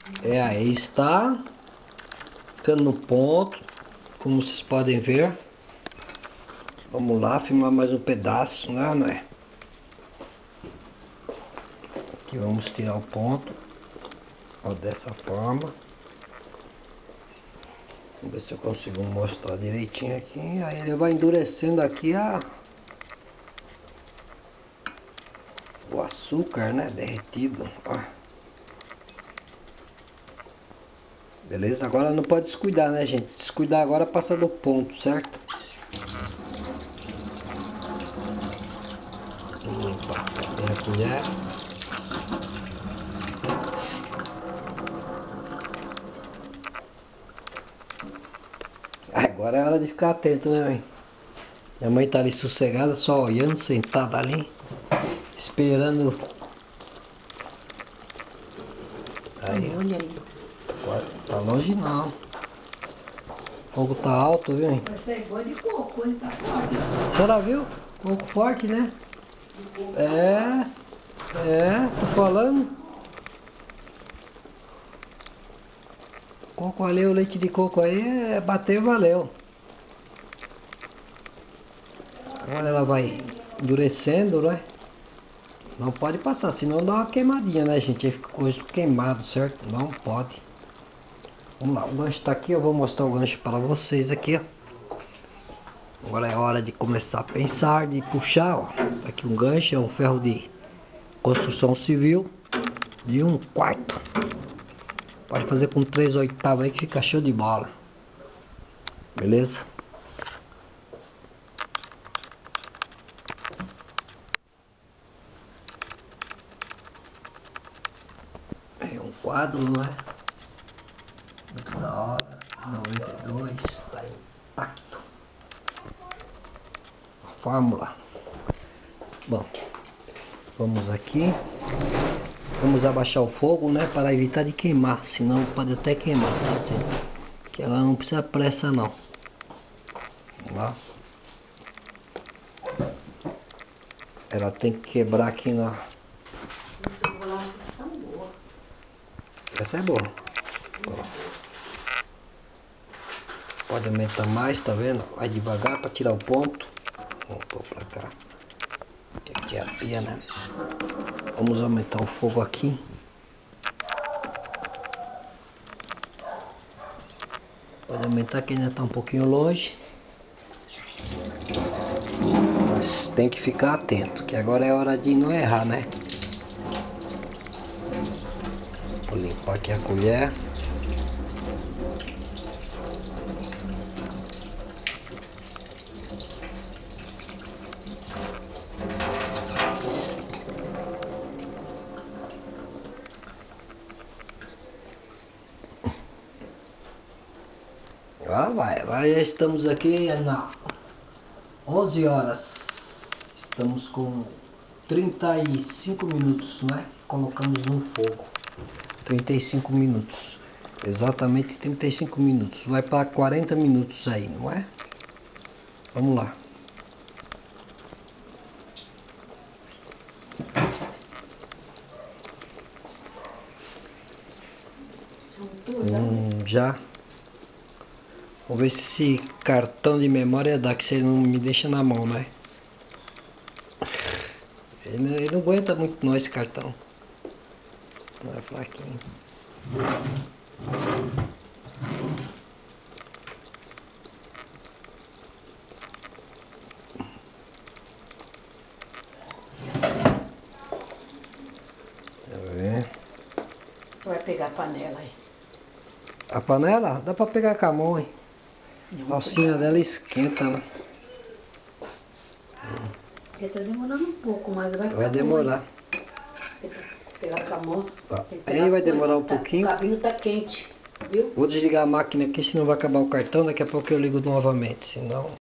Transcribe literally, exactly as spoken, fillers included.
É, aí está ficando no ponto, como vocês podem ver. Vamos lá, filmar mais um pedaço, né, não é? Aqui vamos tirar o ponto, ó, dessa forma. Vamos ver se eu consigo mostrar direitinho aqui. Aí ele vai endurecendo aqui a o açúcar, né, derretido, ó. Beleza? Agora não pode descuidar, né, gente? Descuidar agora passa do ponto, certo? Vamos limpar bem a colher. Agora é hora de ficar atento, né, mãe? Minha mãe tá ali sossegada, só olhando, sentada ali, esperando. Aí, olha aí. tá longe não. O fogo tá alto, viu, hein? Mas é igual de coco, ele tá forte. A senhora viu? Um pouco forte, né? É, é, tô falando. Coco ali, o leite de coco aí, é, bateu e valeu. Agora ela vai endurecendo, né? Não pode passar, senão dá uma queimadinha, né, gente? Aí fica coisa queimado, certo? Não pode. Vamos lá, o gancho tá aqui, eu vou mostrar o gancho para vocês aqui, ó. Agora é hora de começar a pensar, de puxar, ó. Tá aqui um gancho, é um ferro de construção civil de um quarto. Pode fazer com três oitavos aí que fica show de bola. Beleza? É um quadro, não é? Muito da hora. noventa e dois, tá intacto. A fórmula. Bom, vamos aqui. Vamos abaixar o fogo, né? Para evitar de queimar. Senão pode até queimar, certo? Que ela não precisa pressa, não. Vamos lá. Ela tem que quebrar aqui na... Essa é boa. Ó. Pode aumentar mais, tá vendo? Vai devagar para tirar o ponto. Vamos pôr pra cá. Aqui é a pia, né? Vamos aumentar o fogo aqui. Pode aumentar que ainda tá um pouquinho longe. Mas tem que ficar atento, que agora é hora de não errar, né? Vou limpar aqui a colher. Agora vai, agora já estamos aqui na onze horas. Estamos com trinta e cinco minutos, né? Colocamos no fogo. trinta e cinco minutos. Exatamente trinta e cinco minutos. Vai para quarenta minutos aí, não é? Vamos lá. Hum, já. Vamos ver se esse cartão de memória dá, que você não me deixa na mão, né? Ele não, ele não aguenta muito não, esse cartão. Não é fraquinho. Deixa eu ver. Você vai pegar a panela aí. A panela? Dá pra pegar com a mão, hein? A alcinha dela esquenta, né? Porque tá demorando um pouco, mas vai ficar Vai demorar. bom. Tem que pegar com a mão. Tá. Tem que pegar Aí vai com- demorar um tá- pouquinho. O cabinho tá quente, viu? Vou desligar a máquina aqui, senão vai acabar o cartão. Daqui a pouco eu ligo novamente, senão...